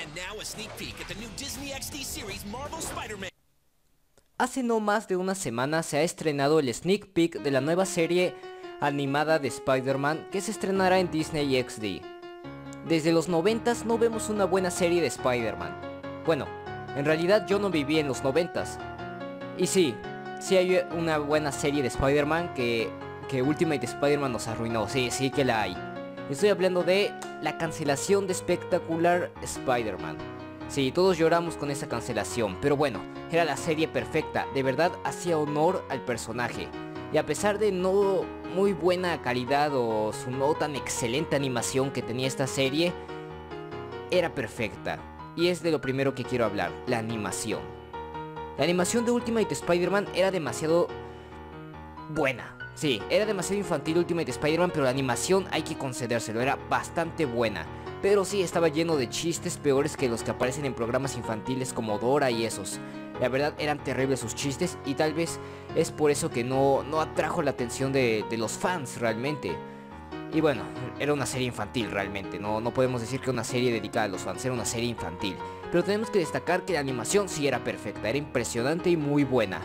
Hace no más de una semana se ha estrenado el sneak peek de la nueva serie animada de Spider-Man que se estrenará en Disney XD. Desde los 90s no vemos una buena serie de Spider-Man. Bueno, en realidad yo no viví en los 90s. Y sí hay una buena serie de Spider-Man que Ultimate Spider-Man nos arruinó, sí que la hay. Estoy hablando de la cancelación de Spectacular Spider-Man. Sí, todos lloramos con esa cancelación, pero bueno, era la serie perfecta, de verdad hacía honor al personaje. Y a pesar de no muy buena calidad o su no tan excelente animación que tenía esta serie, era perfecta. Y es de lo primero que quiero hablar, la animación. La animación de Ultimate Spider-Man era demasiado buena. Sí, era demasiado infantil Ultimate Spider-Man, pero la animación hay que concedérselo, era bastante buena. Pero sí, estaba lleno de chistes peores que los que aparecen en programas infantiles como Dora y esos. La verdad eran terribles sus chistes y tal vez es por eso que no atrajo la atención de los fans realmente. Y bueno, era una serie infantil realmente, no podemos decir que una serie dedicada a los fans, era una serie infantil. Pero tenemos que destacar que la animación sí era perfecta, era impresionante y muy buena.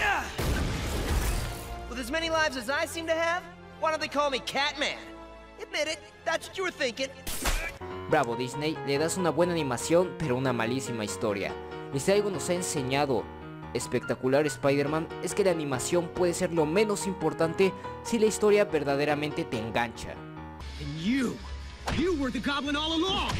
With as many lives as I seem to have, why don't they call me Catman? Admit it, that's what you were thinking. Bravo Disney, le das una buena animación pero una malísima historia. Y si algo nos ha enseñado Espectacular Spider-Man es que la animación puede ser lo menos importante si la historia verdaderamente te engancha. And you were the Goblin all along.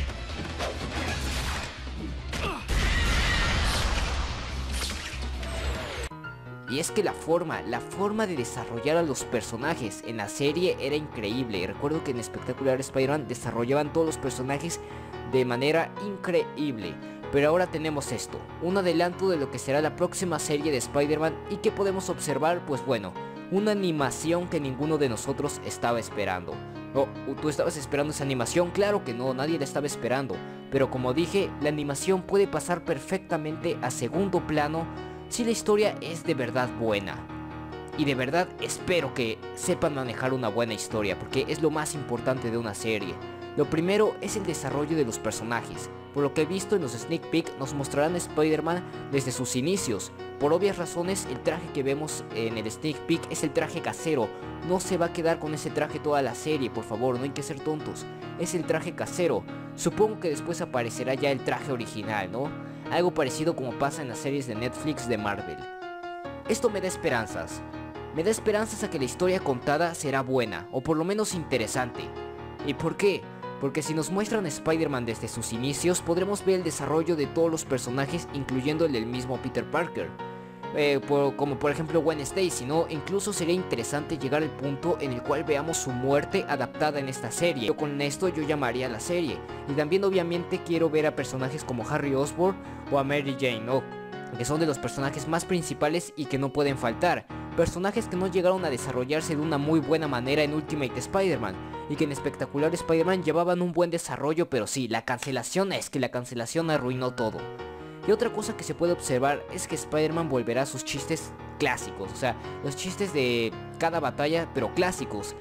Y es que la forma de desarrollar a los personajes en la serie era increíble. Recuerdo que en Espectacular Spider-Man desarrollaban todos los personajes de manera increíble. Pero ahora tenemos esto, un adelanto de lo que será la próxima serie de Spider-Man y que podemos observar, pues bueno, una animación que ninguno de nosotros estaba esperando. Oh, ¿tú estabas esperando esa animación? Claro que no, nadie la estaba esperando. Pero como dije, la animación puede pasar perfectamente a segundo plano si la historia es de verdad buena. Y de verdad espero que sepan manejar una buena historia, porque es lo más importante de una serie. Lo primero es el desarrollo de los personajes. Por lo que he visto en los sneak peek nos mostrarán a Spider-Man desde sus inicios. Por obvias razones el traje que vemos en el sneak peek es el traje casero. No se va a quedar con ese traje toda la serie, por favor, no hay que ser tontos. Es el traje casero. Supongo que después aparecerá ya el traje original, ¿no? Algo parecido como pasa en las series de Netflix de Marvel. Esto me da esperanzas. Me da esperanzas a que la historia contada será buena, o por lo menos interesante. ¿Y por qué? Porque si nos muestran a Spider-Man desde sus inicios, podremos ver el desarrollo de todos los personajes, incluyendo el del mismo Peter Parker. Como por ejemplo Gwen Stacy, ¿no? Incluso sería interesante llegar al punto en el cual veamos su muerte adaptada en esta serie. Con esto yo llamaría a la serie. Y también obviamente quiero ver a personajes como Harry Osborn o a Mary Jane, ¿no? Que son de los personajes más principales y que no pueden faltar. Personajes que no llegaron a desarrollarse de una muy buena manera en Ultimate Spider-Man y que en Espectacular Spider-Man llevaban un buen desarrollo, pero sí, la cancelación arruinó todo. Y otra cosa que se puede observar es que Spider-Man volverá a sus chistes clásicos, o sea, los chistes de cada batalla, pero clásicos.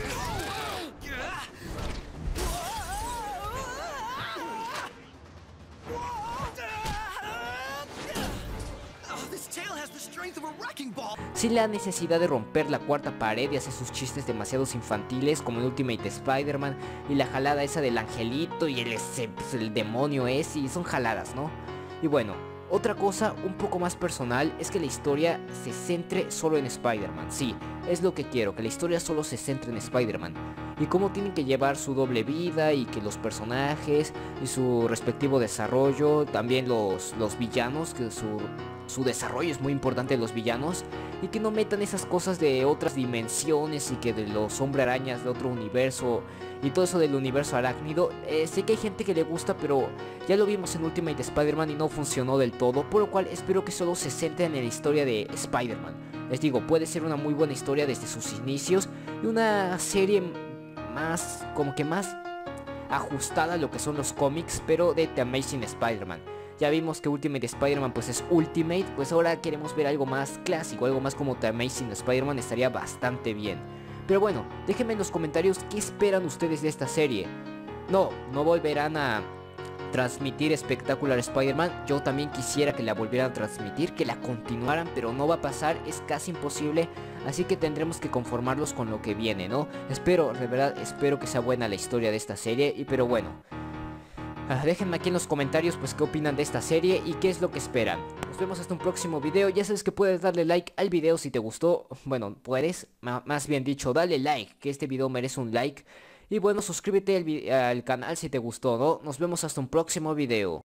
Sin la necesidad de romper la cuarta pared y hacer sus chistes demasiado infantiles como en Ultimate Spider-Man y la jalada esa del angelito y el demonio ese, y son jaladas, ¿no? Y bueno, otra cosa un poco más personal es que la historia se centre solo en Spider-Man. Sí, es lo que quiero, que la historia solo se centre en Spider-Man y cómo tienen que llevar su doble vida y que los personajes y su respectivo desarrollo, también los villanos, que su desarrollo es muy importante de los villanos, y que no metan esas cosas de otras dimensiones y que de los hombre arañas de otro universo y todo eso del universo arácnido. Sé que hay gente que le gusta, pero ya lo vimos en Ultimate Spider-Man y no funcionó del todo, por lo cual espero que solo se centren en la historia de Spider-Man. Les digo, puede ser una muy buena historia desde sus inicios y una serie más, como que más ajustada a lo que son los cómics, pero de The Amazing Spider-Man. Ya vimos que Ultimate Spider-Man pues es Ultimate, pues ahora queremos ver algo más clásico, algo más como The Amazing Spider-Man, estaría bastante bien. Pero bueno, déjenme en los comentarios qué esperan ustedes de esta serie. No volverán a transmitir Spectacular Spider-Man. Yo también quisiera que la volvieran a transmitir, que la continuaran, pero no va a pasar, es casi imposible. Así que tendremos que conformarlos con lo que viene, ¿no? Espero, de verdad, espero que sea buena la historia de esta serie. Pero bueno, déjenme aquí en los comentarios pues qué opinan de esta serie y qué es lo que esperan. Nos vemos hasta un próximo video. Ya sabes que puedes darle like al video si te gustó. Bueno, puedes, más bien dicho, dale like, que este video merece un like. Y bueno, suscríbete al canal si te gustó, ¿no? Nos vemos hasta un próximo video.